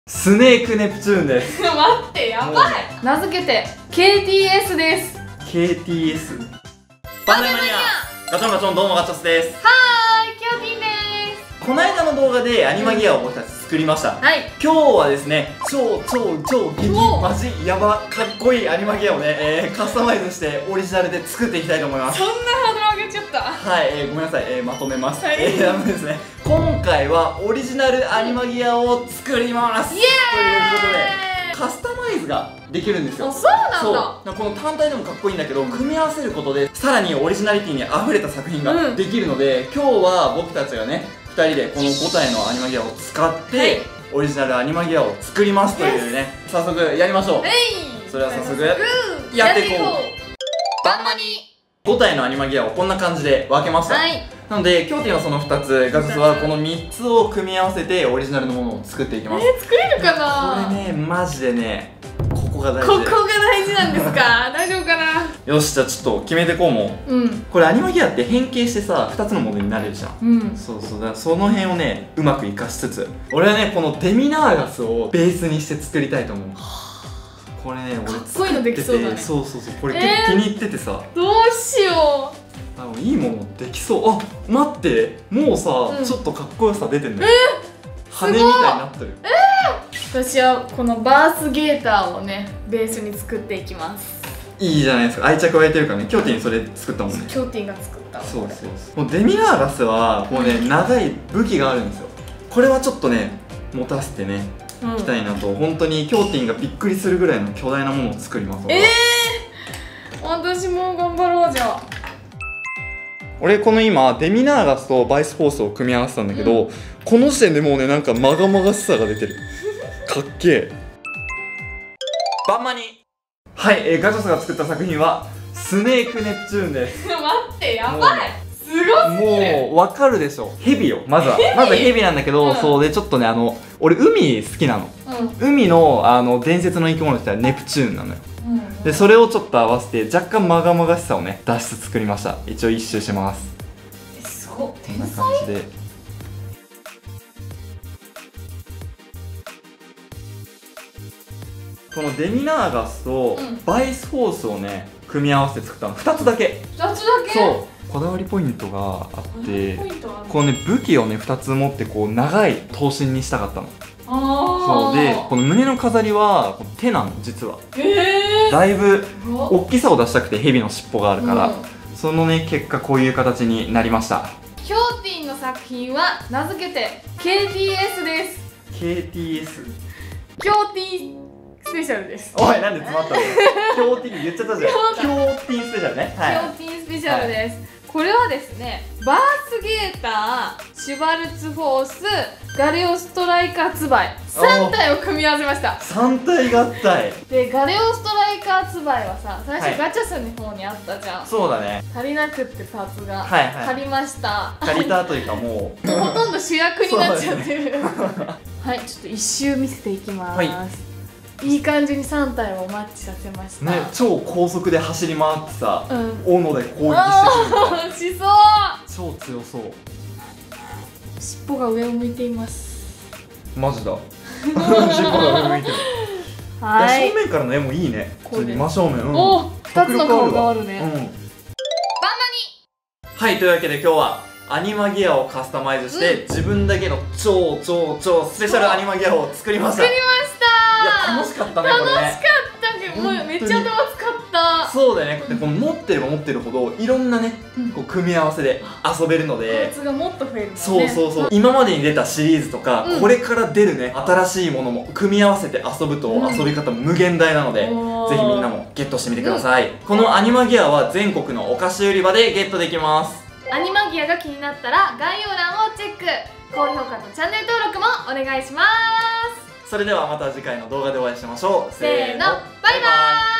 スネークネプチューンです。 待って、やばい。名付けて KTS です。 KTS バナナマニアガチョンガチョン、どうもガチョスです。 はーい、キョウティンです。 この間の動画でアニマギアを僕たち作りました。 はい、 今日はですね、超激マジヤバかっこいいアニマギアをね、カスタマイズしてオリジナルで作っていきたいと思います。 そんなハードル上げちゃった。 はい、ごめんなさい、まとめます。 はい、 ですね、今回はオリジナルアニマギアを作ります。 イエーイということでカスタマイズができるんですよ。 あ、そうなんだ。 そう、この単体でもかっこいいんだけど、組み合わせることでさらにオリジナリティにあふれた作品ができるので、今日は僕たちがね2人でこの5体のアニマギアを使って、はい、オリジナルアニマギアを作りますというね、早速やりましょう。それは早速やっていこう。 バンマニ 5体のアニマギアをこんな感じで分けました。はい、なので、今日はその2つ、ガチョスはこの3つを組み合わせてオリジナルのものを作っていきます。 作れるかな。 これね、マジでね、ここが大事。 ここが大事なんですか。大丈夫かな。 よし、じゃあちょっと決めてこうもん。これアニマギアって変形してさ、2つのモデルになれるじゃん。そうそう、だからその辺をね、うまく活かしつつ、俺はね、このデミナーガスをベースにして作りたいと思う。これね、俺作ってて、そうそうそう、これ結構気に入っててさ、 どうしよう、いいものできそう。あ、待って、もうさ、ちょっとかっこよさ出てんだよ。羽みたいになってる。 私はこのバースゲーターをね、ベースに作っていきます。 いいじゃないですか、愛着湧いてるからね。キョウティンそれ作ったもんね。 キョウティンが作った。 そうそうそう。もうデミナーガスはもうね、長い武器があるんですよ。これはちょっとね、持たせてねいきたいなと。本当にキョウティンがびっくりするぐらいの巨大なものを作ります。 私も頑張ろう。じゃあ俺この今デミナーガスとバイスフォースを組み合わせたんだけど、この時点でもうね、なんかまがまがしさが出てる。かっけえ。バンマニ。はい、ガチョスが作った作品はスネークネプチューンです。 待って、やばい。すごすぎる。 もうわかるでしょ。ヘビよ。まずヘビなんだけど、そうでちょっとね、俺海好きなの。海の伝説の生き物って言ったらネプチューンなのよ。でそれをちょっと合わせて若干まがまがしさをね出して作りました。一応一周します。 すごっ。 こんな感じで。このデミナーガスとバイスフォースをね組み合わせて作ったの2つだけ。 2つだけ。 そう、こだわりポイントがあって、このね武器をね2つ持ってこう長い刀身にしたかったの。そうで、この胸の飾りは手なの実は。だいぶ大きさを出したくて、ヘビの尻尾があるから、そのね結果こういう形になりました。 キョウティンの作品は名付けて KTS です。 KTS キョウティンスペシャルです。 おい、なんで詰まったの。キョウティン言っちゃったじゃん。キョウティンスペシャルね。 キョウティンスペシャルです。これはですね、バースゲーター、シュバルツフォース、ガレオストライカーツバイ3体を組み合わせました。 3体合体で、ガレオストライカーツバイはさ、最初ガチャスの方にあったじゃん。 そうだね。 足りなくってパーツが足りました。 足りたというかもうほとんど主役になっちゃってる。はい、ちょっと一周見せていきます。いい感じに3体をマッチさせましたね。 超高速で走り回ってさ、斧で攻撃してくるみたいな。 しそう。 超強そう。 尻尾が上を向いています。 マジだ。尻尾が上向いてる。はい。正面からの絵もいいね。真正面。 お、2つの顔があるね。バンマニ。 はい、というわけで今日はアニマギアをカスタマイズして自分だけの超スペシャルアニマギアを作りました。いや、楽しかったね。 楽しかったけど、もうめっちゃ頭使った。 そうだよね。この持ってれば持ってるほどいろんなね、こう組み合わせで遊べるので、 パーツがもっと増えるもんね。 そうそうそう。今までに出たシリーズとか、これから出るね新しいものも組み合わせて遊ぶと遊び方無限大なので、ぜひみんなもゲットしてみてください。このアニマギアは全国のお菓子売り場でゲットできます。 アニマギアが気になったら概要欄をチェック、高評価とチャンネル登録もお願いします。 それではまた次回の動画でお会いしましょう。 せーの、バイバーイ。